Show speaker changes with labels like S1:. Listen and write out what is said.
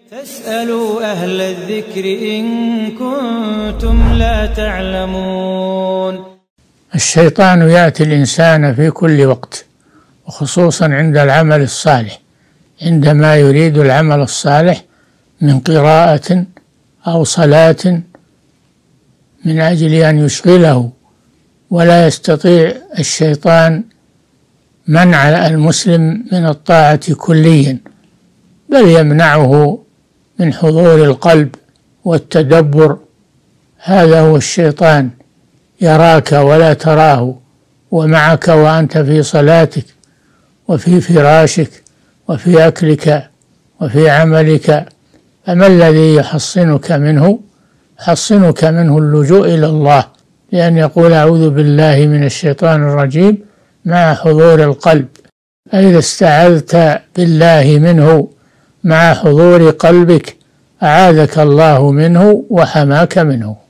S1: فاسألوا أهل الذكر إن كنتم لا تعلمون.
S2: الشيطان يأتي الإنسان في كل وقت، وخصوصا عند العمل الصالح، عندما يريد العمل الصالح من قراءة أو صلاة من أجل أن يشغله، ولا يستطيع الشيطان منع المسلم من الطاعة كليا، بل يمنعه من حضور القلب والتدبر. هذا هو الشيطان، يراك ولا تراه، ومعك وأنت في صلاتك وفي فراشك وفي أكلك وفي عملك. فما الذي يحصنك منه؟ يحصنك منه اللجوء إلى الله، لأن يقول أعوذ بالله من الشيطان الرجيم مع حضور القلب. فإذا استعذت بالله منه مع حضور قلبك أعاذك الله منه وحماك منه.